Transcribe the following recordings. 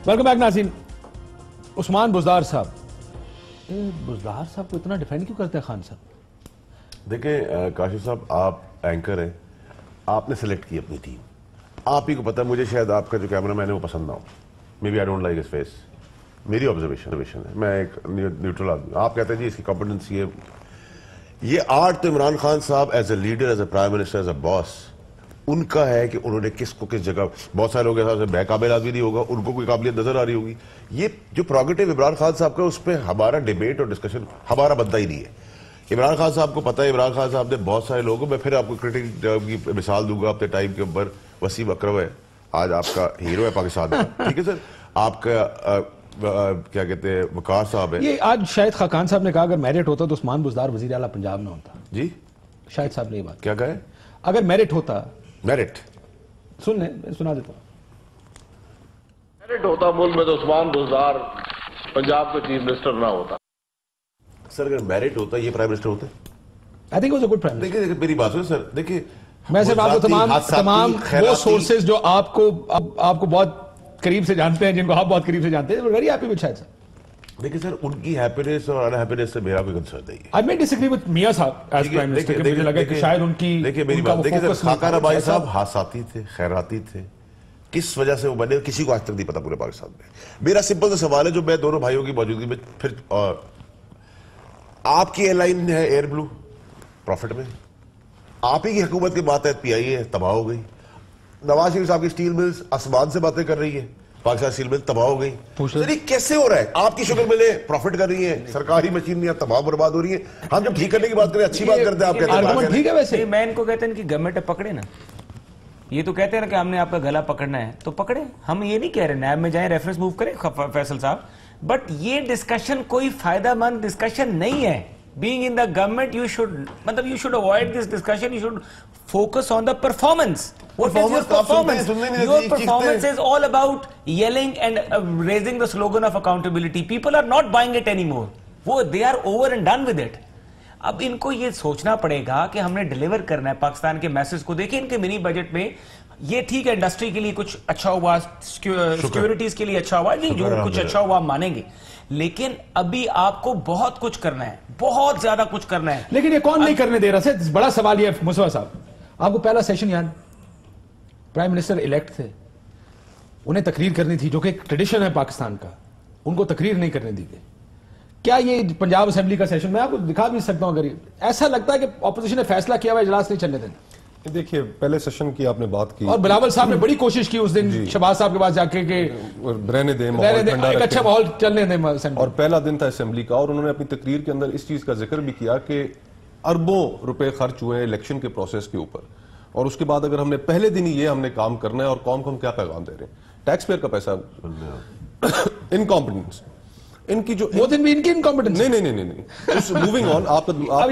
Welcome back ناظرین. عثمان بزدار صاحب, بزدار صاحب کو اتنا ڈیفینڈ کیوں کرتے ہیں خان صاحب؟ دیکھیں کاشف صاحب, آپ اینکر ہیں, آپ نے سلیکٹ کی اپنی ٹیم, آپ ہی کو پتا ہے. مجھے شاید آپ کا جو کیمرہ مین ہے وہ پسند نہ ہو, maybe I don't like his face, میری آبزرویشن ہے, میں ایک نیوٹرل آدمی. آپ کہتے ہیں جی اس کی کمپٹنسی ہے. یہ آرٹ تو عمران خان صاحب as a leader, as a prime minister, as a boss, ان کا ہے کہ انہوں نے کس کو کس جگہ. بہت سارے لوگ ایسا بے قابل آدمی نہیں ہوگا, ان کو کوئی قابلیت نظر آ رہی ہوگی. یہ جو پروگیٹو عمران خان صاحب کا, اس پہ ہمارا ڈیبیٹ اور ڈسکشن ہمارا بنتا ہی نہیں ہے. عمران خان صاحب کو پتہ ہے, عمران خان صاحب نے بہت سارے لوگوں, میں پھر آپ کو کرٹک کی مثال دوں گا اپنے ٹائم کے اوپر. وسیم اکرم ہے, آج آپ کا ہیرو ہے پاکستان کا, ٹھیک ہے سر. آپ کا کیا کہتے ہیں وقار صاحب ہے. یہ آج شاید خاقان صاحب نے کہا اگر میرٹ ہوتا تو عثمان بزدار وزیر اعلیٰ پنجاب نہ ہوتا. جی شاہد صاحب نے یہ بات کیا کہا ہے؟ اگر میرٹ ہوتا, میرٹ سن لیں, سنا دیتا ہوں. میرٹ ہوتا ملک میں تو عثمان بزدار پنجاب کا چیف منسٹر نہ ہوتا. سر اگر میرٹ ہوتا یہ پرائم منسٹر ہوتے. I think it was a good prime minister. دیکھیں میری بات سنیں سر, دیکھیں میں صرف آپ کو تمام وہ سورسز جو آپ کو بہت قریب سے جانتے ہیں, جن کو آپ بہت قریب سے جانتے ہیں, ویری ہیپی وتھ شاہد صاحب. دیکھیں سر, ان کی ہیپینس اور ان ہیپینس سے میرا کوئی کنسرن نہیں ہے. I may disagree with میاں صاحب ایز پرائم منسٹر, کہ مجھے لگا کہ شاید ان کی دیکھیں میری بات, دیکھیں سر خاقان عباسی صاحب حادثاتی تھے, خیراتی تھے, کس وجہ سے وہ بنے کسی کو آج تک نہیں پتا پورے پاکستان میں. میرا سمپل سا سوال ہے جو میں دونوں بھائیوں کی موجودگی میں پھر, آپ کی ایئر لائن ہے ایئر بلو پروفٹ میں, آپ ہی کی حکومت کے ماتحت پی آئی ہے تباہ ہو گئی. نواز شریف صاحب کی اسٹیل ملز آسمان سے باتیں کر رہی ہے, پاکستان اسٹیل مل تباہ ہو گئی. کیسے ہو رہا ہے؟ آپ کی شکل ملے پروفٹ کر رہی ہیں, سرکاری مشینریاں تباہ برباد ہو رہی ہیں. ہم جب ٹھیک کرنے کی بات کریں اچھی بات کرتے ہیں, آپ کہتے ہیں ٹھیک ہے. ویسے میں ان کو کہتے ہیں کہ گورنمنٹ پکڑے نا, یہ تو کہتے ہیں نا کہ ہم نے آپ کا گلا پکڑنا ہے تو پکڑے. ہم یہ نہیں کہہ رہے نیب میں جائیں ریفرنس موو کریں فیصل صاحب, بٹ یہ ڈسکشن کوئی فائدہ مند ڈسکشن نہیں ہے. Being in the government, you should avoid this discussion. You should focus on the performance. What is your performance? Your performance is all about yelling and raising the slogan of accountability. People are not buying it anymore. They are over and done with it. اب ان کو یہ سوچنا پڑے گا کہ ہم نے deliver کرنا ہے پاکستان کے میسج کو. دیکھیں ان کے منی بجٹ میں یہ ٹھیک ہے, انڈسٹری کے لیے کچھ اچھا ہوا, سیکیورٹیز کے لیے اچھا ہوا, نہیں جو کچھ اچھا ہوا ہم مانیں گے, لیکن ابھی آپ کو بہت کچھ کرنا ہے, بہت زیادہ کچھ کرنا ہے. لیکن یہ کون نہیں کرنے دے رہا ہے؟ بڑا سوال یہ ہے مصطفیٰ صاحب, آپ کو پہلا سیشن یاد, پرائم منسٹر الیکٹ تھے, انہیں تقریر کرنی تھی جو کہ ایک ٹریڈیشن ہے پاکستان کا, ان کو تقریر نہیں کرنے دی گئی. کیا یہ پنجاب اسمبلی کا سیشن, میں آپ کو دکھا بھی سکتا ہوں, اگر ایسا لگتا ہے کہ اپوزیشن نے فیصلہ کیا ہوا اجلاس نہیں چلنے دینا. دیکھیے پہلے سیشن کی آپ نے بات کی, اور بلاول صاحب نے بڑی کوشش کی اس دن شہباز صاحب کے پاس جا کے کہ رہنے دیں, ایک اچھا ماحول چلنے دیں. اور پہلا دن تھا اسمبلی کا, اور انہوں نے اپنی تقریر کے اندر اس چیز کا ذکر بھی کیا کہ اربوں روپے خرچ ہوئے الیکشن کے پروسیس کے اوپر, اور اس کے بعد اگر ہم نے پہلے دن ہی یہ ہم نے کام کرنا ہے, اور قوم کو ہم کیا پیغام دے رہے ہیں؟ ٹیکس پیئر کا پیسہ, انکمپٹنس ان کی جو وہ دن بھی ان کی انکمپٹنس. نہیں موونگ آن, آپ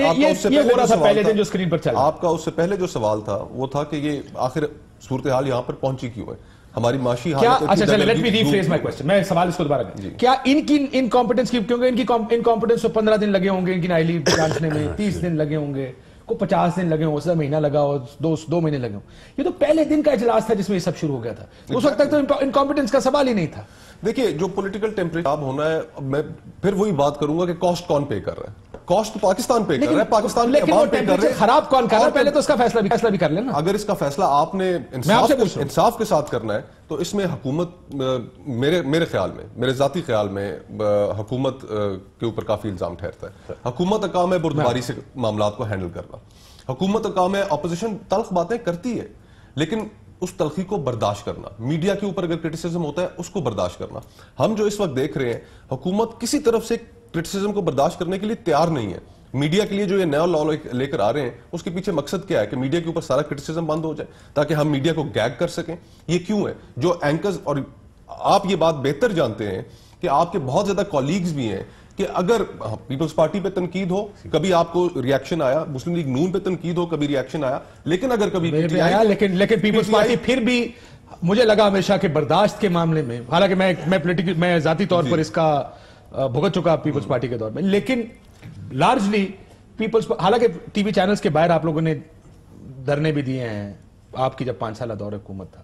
کا اس سے پہلے جو سوال تھا وہ تھا کہ یہ آخر صورتحال یہاں پر پہنچی کیوں ہے, ہماری معاشی حالت. اچھا چلیں, let me rephrase my question, میں سوال اس کو دوبارہ کروں. کیا ان کی انکمپٹنس کی, کیونکہ ان کی انکمپٹنس کو 15 دن لگے ہوں گے, ان کی نائلی جانچنے میں 30 دن لگے ہوں گے, کو 50 دن لگے ہوں, اس مہینہ لگا ہو, 2 مہینے لگے ہوں. یہ تو پہلے دن کا اجلاس تھا جس میں یہ سب شروع ہو گیا تھا. اس وقت تک تو انکمپٹنس کا سوال ہی نہیں تھا. دیکھیے جو پولیٹیکل ٹیمپریچر ہونا ہے, میں پھر وہی بات کروں گا کہ کاسٹ کون پے کر رہا ہے. کاسٹ تو پاکستان پے کر رہا ہے, پاکستان کے عوام پے کر رہے ہیں. خراب کون کر رہا ہے, پہلے تو اس کا فیصلہ بھی کر لینا. اگر اس کا فیصلہ آپ نے انصاف کے ساتھ کرنا ہے تو اس میں حکومت, میرے خیال میں, میرے ذاتی خیال میں حکومت کے اوپر کافی الزام ٹھہرتا ہے. حکومت کا کام ہے بردباری سے معاملات کو ہینڈل کرنا, حکومت کا کام ہے اپوزیشن تلخ باتیں کرتی ہے لیکن اس تلخی کو برداشت کرنا, میڈیا کے اوپر اگر کرٹیسزم ہوتا ہے اس کو برداشت کرنا. ہم جو اس وقت دیکھ رہے ہیں, حکومت کسی طرف سے کرٹیسزم کو برداشت کرنے کے لیے تیار نہیں ہے. میڈیا کے لیے جو یہ نیا لا لے کر آ رہے ہیں اس کے پیچھے مقصد کیا ہے کہ میڈیا کے اوپر سارا کرٹیسزم بند ہو جائے تاکہ ہم میڈیا کو گیگ کر سکیں. یہ کیوں ہے؟ جو اینکرز, اور آپ یہ بات بہتر جانتے ہیں کہ آپ کے بہت زیادہ کولیگز بھی ہیں کہ اگر پیپلز پارٹی پہ تنقید ہو کبھی آپ کو ریاکشن آیا, مسلم لیگ نون پہ تنقید ہو کبھی ریاکشن آیا, لیکن اگر کبھی لیکن پیپلز پارٹی پھر بھی مجھے لگا ہمیشہ کہ برداشت کے معاملے میں, حالانکہ میں ذاتی طور پر اس کا بھگت چکا پیپلز پارٹی کے دور میں, لیکن لارجلی پیپلز, حالانکہ ٹی وی چینلز کے باہر آپ لوگوں نے دھرنے بھی دیے ہیں آپ کی جب 5 سالہ دور حکومت تھا,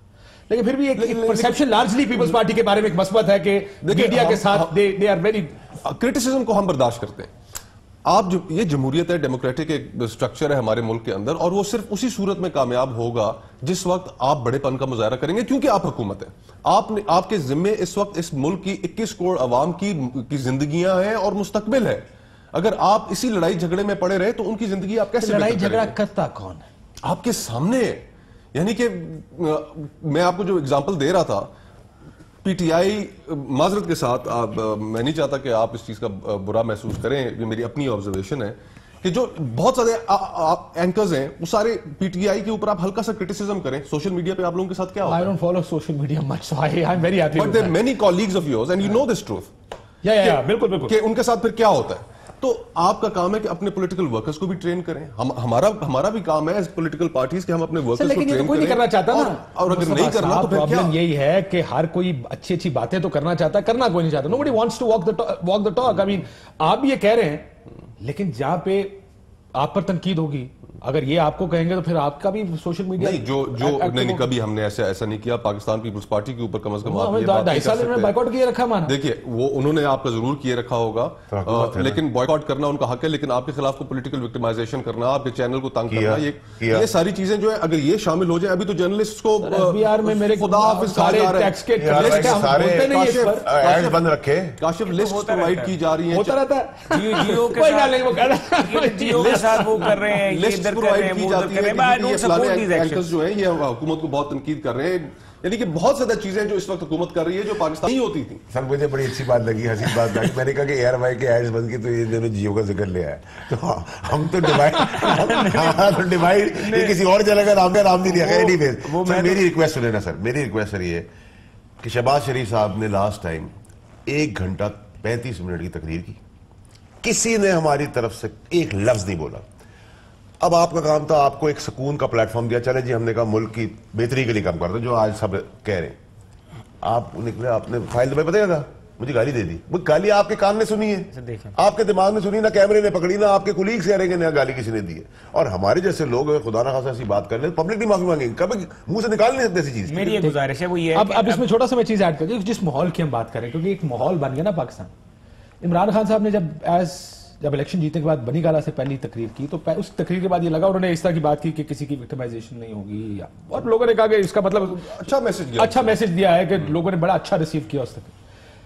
لیکن پھر بھی ایک پرسیپشن لارجلی پیپلز پارٹی کے بارے میں ایک مثبت ہے کہ میڈیا کے ساتھ دے آر ویری کرٹیسزم کو ہم برداشت کرتے ہیں. آپ یہ جمہوریت ہے, ڈیموکریٹک ایک سٹرکچر ہے ہمارے ملک کے اندر, اور وہ صرف اسی صورت میں کامیاب ہوگا جس وقت آپ بڑے پن کا مظاہرہ کریں گے, کیونکہ آپ حکومت ہیں. آپ کے ذمے اس وقت اس ملک کی 21 کروڑ عوام کی زندگیاں ہیں اور مستقبل ہے. اگر آپ اسی لڑائی جھگڑے میں پڑے رہے تو ان کی زندگی آپ کیسے لڑائی جھگڑا کرتا کون ہے؟ آپ کے سامنے ہے. یعنی کہ میں آپ کو جو اگزامپل دے رہا تھا, پی ٹی آئی, معذرت کے ساتھ میں نہیں چاہتا کہ آپ اس چیز کا برا محسوس کریں, یہ میری اپنی آبزرویشن ہے کہ جو بہت سارے اینکرز ہیں وہ سارے پی ٹی آئی کے اوپر آپ ہلکا سا کرٹیسزم کریں. سوشل میڈیا پہ آپ لوگوں کے ساتھ کیا ہوتا ہے؟ I don't follow social media much, so I'm very happy. But there are many colleagues of yours and you know this truth. Yeah, بالکل کہ ان کے ساتھ پھر کیا ہوتا ہے. تو آپ کا کام ہے کہ اپنے پولیٹیکل ورکرز کو بھی ٹرین کریں. ہمارا بھی کام ہے ایز پولیٹیکل پارٹیز کہ ہم اپنے ورکرز کو ٹرین کریں. کوئی نہیں کرنا چاہتا نا, اور اگر نہیں کرنا تو پھر کیا؟ پرابلم یہی ہے کہ ہر کوئی اچھی اچھی باتیں تو کرنا چاہتا ہے, کرنا کوئی نہیں چاہتا. Nobody wants to walk the talk. I mean, آپ بھی یہ کہہ رہے ہیں, لیکن جہاں پہ آپ پر تنقید ہوگی, اگر یہ آپ کو کہیں گے تو پھر آپ کا بھی سوشل میڈیا نہیں, کبھی ہم نے ایسا نہیں کیا. پاکستان پیپلز پارٹی کے اوپر کم از کم آپ یہ 2.5 سال میں بائیکاٹ کیے رکھا مانا. دیکھیے وہ انہوں نے آپ کا ضرور کیے رکھا ہوگا, لیکن بائیکاٹ کرنا ان کا حق ہے, لیکن آپ کے خلاف کو پولیٹیکل وکٹمائزیشن کرنا, آپ کے چینل کو تنگ کرنا, یہ ساری چیزیں جو ہے اگر یہ شامل ہو جائیں. ابھی تو جرنلسٹ کو خدا حافظ سارے ایڈز بند رکھے, کاشف لسٹ پرووائڈ کی جا رہی ہیں, ہوتا رہتا ہے. جیو کے ساتھ وہ کر رہے ہیں, لسٹ پرووائڈ کی جاتی ہے, جو ہیں یہ حکومت کو بہت تنقید کر رہے ہیں. یعنی کہ بہت زیادہ چیزیں جو اس وقت حکومت کر رہی ہے جو پاکستان نہیں ہوتی تھی. سر مجھے بڑی اچھی بات لگی, حسین بات لگی. میں نے کہا کہ ایئر وائی کے ایڈز بند کی تو یہ جیو کا ذکر لیا ہے, تو ہم تو ڈیوائڈ کسی اور جگہ کا نام نہیں لیا. اینی ویز سر میری ریکویسٹ سنیں نا سر, میری ریکویسٹ سر یہ کہ شہباز شریف صاحب نے لاسٹ ٹائم 1 گھنٹہ 35 منٹ کی تقریر کی, کسی نے ہماری طرف سے ایک لفظ نہیں بولا. اب آپ کا کام تھا, آپ کو ایک سکون کا پلیٹ فارم دیا, چلے جی ہم نے کہا ملک کی بہتری کے لیے کام کرتے جو آج سب کہہ رہے ہیں. آپ نکلے, آپ نے فائل دبائی, پتہ تھا مجھے گالی دے دی. وہ گالی آپ کے کان نے سنی ہے, آپ کے دماغ نے سنی, نہ کیمرے نے پکڑی, نہ آپ کے کولیگز کہہ رہے ہیں کہ نہ گالی کسی نے دی ہے. اور ہمارے جیسے لوگ خدا نہ خاصا ایسی بات کر لیں, پبلک نہیں معافی مانگیں گے, کبھی منہ سے نکال نہیں سکتے ایسی چیز. میری یہ گزارش ہے وہ یہ ہے. اب اس میں چھوٹا سا میں چیز ایڈ کر دوں, جس ماحول کی ہم بات کریں, کیونکہ ایک ماحول بن گیا نا پاکستان. عمران خان صاحب نے جب الیکشن جیتنے کے بعد بنی گالا سے پہلی تقریر کی, تو اس تقریر کے بعد یہ لگا انہوں نے اس طرح کی بات کی کہ کسی کی وکٹمائزیشن نہیں ہوگی, اور لوگوں نے کہا کہ اس کا مطلب اچھا میسج دیا ہے, کہ لوگوں نے بڑا اچھا ریسیو کیا اس تک.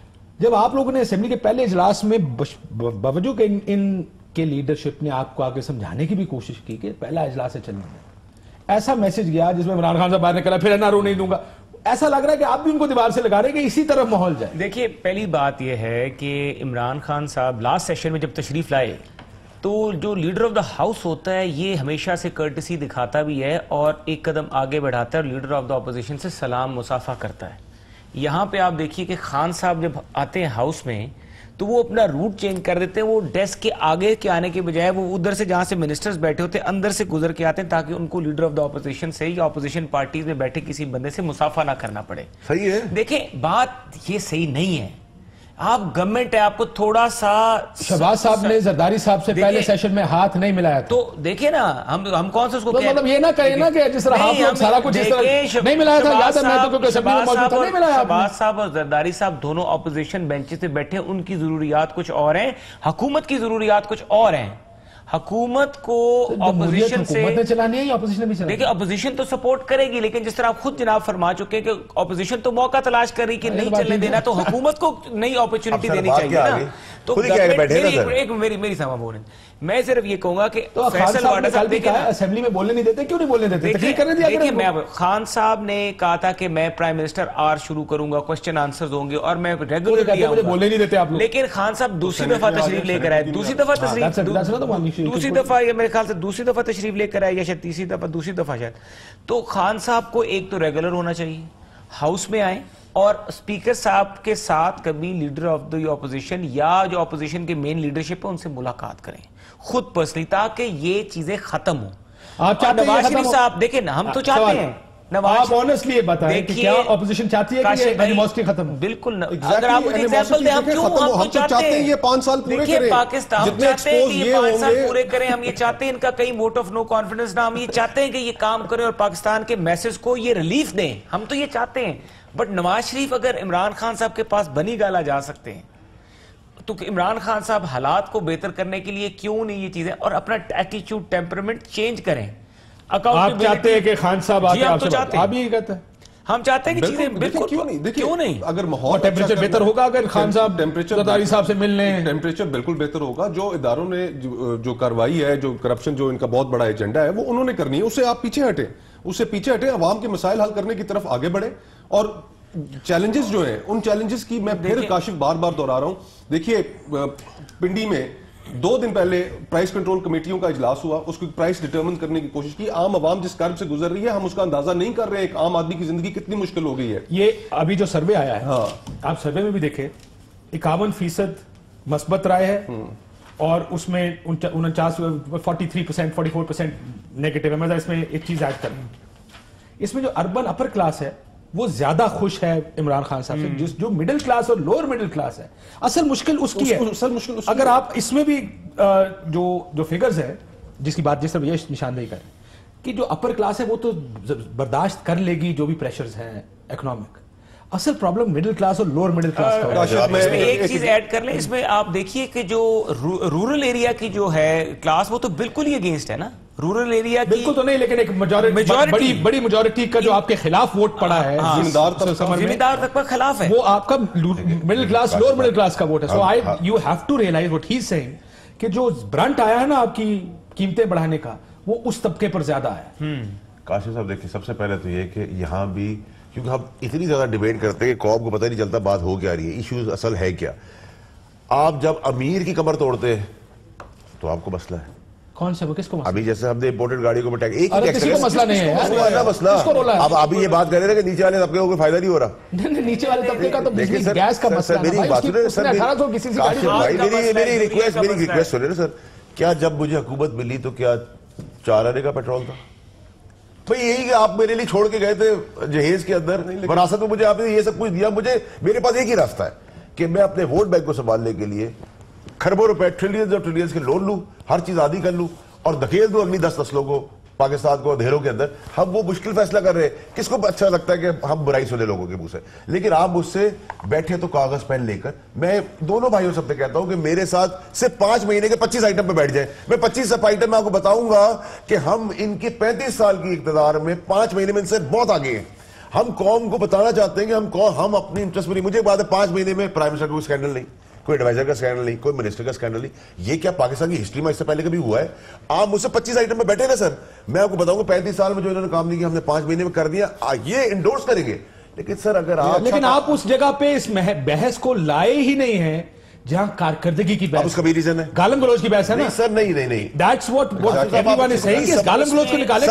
جب آپ لوگوں نے اسمبلی کے پہلے اجلاس میں باوجود کہ ان کے لیڈرشپ نے آپ کو آگے سمجھانے کی بھی کوشش کی کہ پہلا اجلاس ہے چلنے میں, ایسا میسج گیا جس میں عمران خان صاحب باہر نکلا, پھر این آر او نہیں دوں گا. ایسا لگ رہا ہے کہ آپ بھی ان کو دیوار سے لگا رہے ہیں کہ اسی طرف ماحول جائے. دیکھیے پہلی بات یہ ہے کہ عمران خان صاحب لاسٹ سیشن میں جب تشریف لائے تو جو لیڈر آف دا ہاؤس ہوتا ہے یہ ہمیشہ سے کرٹسی دکھاتا بھی ہے اور ایک قدم آگے بڑھاتا ہے اور لیڈر آف دا اپوزیشن سے سلام مصافحہ کرتا ہے. یہاں پہ آپ دیکھیے کہ خان صاحب جب آتے ہیں ہاؤس میں تو وہ اپنا روٹ چینج کر دیتے ہیں, وہ ڈیسک کے آگے کے آنے کے بجائے وہ ادھر سے جہاں سے منسٹرز بیٹھے ہوتے ہیں اندر سے گزر کے آتے ہیں تاکہ ان کو لیڈر آف دا اپوزیشن سے یا اپوزیشن پارٹیز میں بیٹھے کسی بندے سے مصافحہ نہ کرنا پڑے. صحیح ہے. دیکھیں بات یہ صحیح نہیں ہے. آپ گورنمنٹ ہے, آپ کو تھوڑا سا شہباز صاحب نے زرداری صاحب سے پہلے سیشن میں ہاتھ نہیں ملایا تو دیکھیں نا ہم کون سے اس کو مطلب یہ نہ کہیں نا کہ جس طرح آپ سارا کچھ اس طرح نہیں ملایا تھا. یاد ہے میں تو کیونکہ اسمبلی میں موجود تھا, نہیں ملایا. شہباز صاحب اور زرداری صاحب دونوں اپوزیشن بینچز پہ بیٹھے, ان کی ضروریات کچھ اور ہیں, حکومت کی ضروریات کچھ اور ہیں. حکومت کو اپوزیشن سے دیکھیں اپوزیشن تو سپورٹ کرے گی, لیکن جس طرح آپ خود جناب فرما چکے کہ اپوزیشن تو موقع تلاش کر رہی کہ نہیں چلنے دینا, تو حکومت کو نئی اپرچونٹی دینی چاہیے نا. تو میری سمجھ بول رہے ہیں, میں صرف یہ کہوں گا کہ فیصل واڈا صاحب دیکھیں اسمبلی میں بولنے نہیں دیتے, کیوں نہیں بولنے دیتے؟ دیکھیں میں خان صاحب نے کہا تھا کہ میں پرائم منسٹر آر شروع کروں گا, کوسچن آنسرز ہوں گے اور میں ریگولرلی آؤں گا. لیکن خان صاحب دوسری دفعہ تشریف لے کر آئے, دوسری دفعہ یہ میرے خیال سے دوسری دفعہ تشریف لے کر آئے یا شاید تیسری دفعہ, دوسری دفعہ شاید. تو خان صاحب کو ایک تو ریگولر ہونا چاہیے, ہاؤس میں آئیں اور اسپیکر صاحب کے ساتھ کبھی لیڈر آف دی اپوزیشن یا جو اپوزیشن کے مین لیڈرشپ ہے ان سے ملاقات کریں خود پرسنلی, تاکہ یہ چیزیں ختم ہوں. نواز شریف صاحب دیکھیں نا, ہم تو چاہتے ہیں آپ آنیسٹلی یہ بتائیں کہ کیا اپوزیشن چاہتی ہے کہ یہ اینیموسٹی ختم ہو؟ بالکل. اگر آپ مجھے ایگزامپل دیں, ہم کیوں چاہتے ہیں یہ 5 سال پورے کریں, پاکستان چاہتے ہیں کہ یہ 5 سال پورے کریں, ہم یہ چاہتے ہیں ان کا کئی ووٹ آف نو کانفیڈنس نہ, ہم یہ چاہتے ہیں کہ یہ کام کریں اور پاکستان کے میسج کو یہ ریلیف دیں, ہم تو یہ چاہتے ہیں. بٹ نواز شریف اگر عمران خان صاحب کے پاس بنی گالا جا سکتے ہیں تو عمران خان صاحب حالات کو بہتر کرنے کے لیے کیوں نہیں یہ چیزیں, اور اپنا ایٹیٹیوڈ ٹیمپرمنٹ چینج کریں. آپ چاہتے ہیں کہ خان صاحب آپ بھی یہ کہتے ہیں, ہم چاہتے ہیں کہ چیزیں بالکل کیوں نہیں, اگر ماحول ٹیمپریچر بہتر ہوگا اگر خان صاحب زرداری صاحب سے مل لیں, ٹیمپریچر بالکل بہتر ہوگا. جو اداروں نے جو کارروائی ہے, جو کرپشن جو ان کا بہت بڑا ایجنڈا ہے وہ انہوں نے کرنی ہے, اس سے آپ پیچھے ہٹیں, اس سے پیچھے ہٹیں, عوام کے مسائل حل کرنے کی طرف آگے بڑھیں. اور چیلنجز جو ہیں ان چیلنجز کی میں پھر کاشف بار بار دہرا رہا ہوں. دیکھیے پنڈی میں 2 دن پہلے پرائس کنٹرول کمیٹیوں کا اجلاس ہوا, اس کی پرائس ڈٹرمن کرنے کی کوشش کی. عام عوام جس کرب سے گزر رہی ہے ہم اس کا اندازہ نہیں کر رہے ہیں, ایک عام آدمی کی زندگی کتنی مشکل ہو گئی ہے. یہ ابھی جو سروے آیا ہے, آپ سروے میں بھی دیکھیں 51% مثبت رائے ہے اور اس میں 43% 44% نیگیٹو ہے. میں اس میں ایک چیز ایڈ کروں, اس میں جو اربن اپر کلاس ہے وہ زیادہ خوش ہے عمران خان صاحب سے, جو مڈل کلاس اور لوور مڈل کلاس ہے. اصل مشکل اس کی ہے. اگر آپ اس میں بھی جو فگرز ہے جس کی بات جس طرح یہ نشاندہی کریں کہ جو اپر کلاس ہے وہ تو برداشت کر لے گی جو بھی پریشرز ہیں اکنامک, اصل پرابلم مڈل کلاس اور لوور مڈل کلاس کا ہے. اس میں ایک چیز ایڈ کر لیں, اس میں آپ دیکھیے کہ جو رورل ایریا کی جو ہے کلاس وہ تو بالکل ہی اگینسٹ ہے نا. رورل ایریا بالکل تو نہیں, لیکن ایک بڑی میجورٹی کا جو آپ کے خلاف ووٹ پڑا ہے زمیندار تک پر خلاف ہے, وہ آپ کا middle class lower middle class کا ووٹ ہے. So you have to realise what he is saying کہ جو برنٹ آیا ہے نا آپ کی قیمتیں بڑھانے کا وہ اس طبقے پر زیادہ ہے. کاشف صاحب دیکھیں, سب سے پہلے تو یہ کہ یہاں بھی کیونکہ ہم اتنی زیادہ ڈیبیٹ کرتے ہیں کہ قوم کو پتہ نہیں چلتا بات ہو کیا رہی ہے, ایشوز اصل ہے کیا. آپ جب امیر کی کمر توڑتے ہیں تو آپ کو مسئلہ ہے. کون سے وہ کس کو مسئلہ؟ ابھی جیسے ہم نے امپورٹڈ گاڑیوں کو ٹیکس, ایک کسی کو مسئلہ نہیں ہے مسئلہ. اب ابھی یہ بات کر رہے ہیں کہ نیچے والے طبقے کو کوئی فائدہ نہیں ہو رہا. نیچے والے طبقے کا تو بجلی گیس کا مسئلہ ہے. میری ریکویسٹ سنیں نا سر, کیا جب مجھے حکومت ملی تو کیا 4 آنے کا پیٹرول تھا؟ بھئی یہی کہ آپ میرے لیے چھوڑ کے گئے تھے جہیز کے اندر, وراثت میں مجھے آپ نے یہ سب کچھ دیا. میرے پاس ایک ہی راستہ ہے کہ میں اپنے ووٹ بینک کو سنبھالنے کے لیے کھربوں روپے ٹریلینز اور ٹریلینز کے لون لوں, ہر چیز آدھی کر لوں اور دھکیل دوں اگلی 10 نسلوں کو پاکستان کو اندھیروں کے اندر. ہم وہ مشکل فیصلہ کر رہے ہیں, کس کو اچھا لگتا ہے کہ ہم برائی سنے لوگوں کے منہ سے, لیکن آپ مجھ سے بیٹھے تو کاغذ پین لے کر, میں دونوں بھائیوں سب سے کہتا ہوں کہ میرے ساتھ صرف 5 مہینے کے 25 آئٹم پہ بیٹھ جائیں. میں 25 آئٹم میں آپ کو بتاؤں گا کہ ہم ان کے 35 سال کی اقتدار میں 5 مہینے میں ان سے بہت آگے ہیں. ہم قوم کو بتانا چاہتے ہیں کہ ہم اپنی انٹرسٹ میں نہیں. مجھے بات ہے 5 مہینے میں پرائم منسٹر کا کوئی اسکینڈل نہیں, کوئی ایڈوائزر کا اسکینڈل نہیں, کوئی منسٹر کا اسکینڈل نہیں. یہ کیا پاکستان کی ہسٹری میں اس سے پہلے کبھی ہوا ہے؟ آپ مجھ سے 25 آئٹم میں بیٹھے نا سر, میں آپ کو بتاؤں گا 35 سال میں جو انہوں نے کام نہیں کیا ہم نے 5 مہینے میں کر دیا, یہ انڈورس کریں گے. لیکن سر اگر آپ اس جگہ پہ اس بحث کو لائے ہی نہیں ہیں جہاں کارکردگی کی بحث, اس کا بھی ریزن ہے گالم گلوچ کی بحث ہے نا سر. نہیں That's what everyone is saying is گالم گلوچ کو نکالے.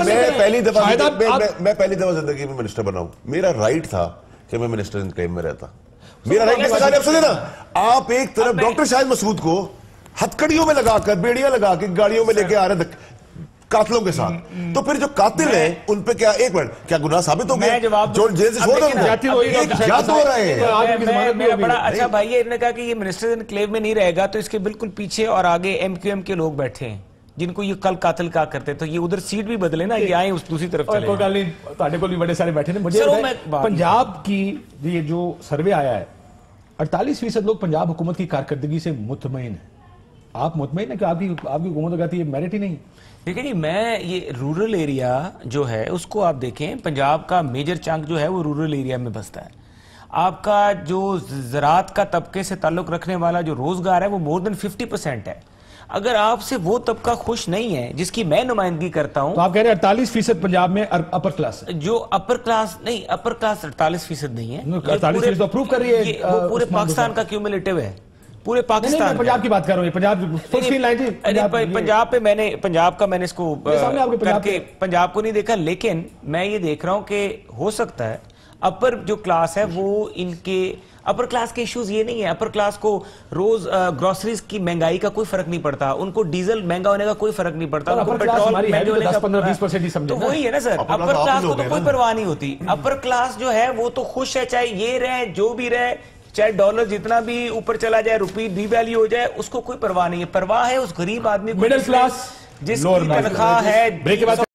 میں پہلی دفعہ زندگی میں منسٹر بنا ہوں, میرا رائٹ تھا کہ میں منسٹر ان کلیم میں رہتا. میرا رائٹ آپ ایک طرف ڈاکٹر شاہد مسعود کو ہتھکڑیوں میں لگا کر, بیڑیاں لگا کے گاڑیوں میں لے کے آ رہے قاتلوں کے ساتھ, تو پھر جو قاتل ہیں ان پہ کیا ایک منٹ کیا گناہ ثابت ہو گیا جو جیل سے چھوڑ رہے ہیں؟ بڑا اچھا بھائی ہے, انہوں نے کہا کہ یہ منسٹر انکلیو میں نہیں رہے گا تو اس کے بالکل پیچھے اور آگے ایم کیو ایم کے لوگ بیٹھے ہیں جن کو یہ کل قاتل کہا کرتے, تو یہ ادھر سیٹ بھی بدلے نا, یہ آئیں اس دوسری طرف چلے. کوئی گل نہیں, تہاڈے کول بھی بڑے سارے بیٹھے ہیں. مجھے پنجاب کی یہ جو سروے آیا ہے 48% لوگ پنجاب حکومت کی کارکردگی سے مطمئن ہیں. آپ مطمئن ہیں کہ آپ کی حکومت کہتی ہے میرٹ ہی نہیں؟ دیکھیں جی, میں یہ رورل ایریا جو ہے اس کو آپ دیکھیں, پنجاب کا میجر چنک جو ہے وہ رورل ایریا میں بستا ہے. آپ کا جو زراعت کا طبقے سے تعلق رکھنے والا جو روزگار ہے وہ مور دین 50% ہے. اگر آپ سے وہ طبقہ خوش نہیں ہے جس کی میں نمائندگی کرتا ہوں, تو آپ کہہ رہے ہیں 48% پنجاب میں اپر کلاس ہے. جو اپر کلاس نہیں, اپر کلاس 48% نہیں ہے, 48% تو اپروو کر رہی ہے, وہ پورے پاکستان کا کیومولیٹو ہے, پورے پاکستان. پنجاب کی بات کر رہا ہوں, پنجاب پہ میں نے پنجاب کا میں نے اس کو کر کے پنجاب کو نہیں دیکھا, لیکن میں یہ دیکھ رہا ہوں کہ ہو سکتا ہے اپر جو کلاس ہے وہ ان کے اپر کلاس کے ایشوز یہ نہیں ہے. اپر کلاس کو روز گروسریز کی مہنگائی کا کوئی فرق نہیں پڑتا, ان کو ڈیزل مہنگا ہونے کا کوئی فرق نہیں پڑتا, ان کو پیٹرول مہنگے ہونے کا, تو وہی ہے نا سر. اپر کلاس کو تو کوئی پرواہ نہیں ہوتی. اپر کلاس جو ہے وہ تو خوش ہے, چاہے یہ رہے جو بھی رہے, چاہے ڈالر جتنا بھی اوپر چلا جائے, روپی ڈی ویلیو ہو جائے, اس کو کوئی پرواہ نہیں ہے. پرواہ ہے اس غریب آدمی کو مڈل کلاس جس کی تنخواہ ہے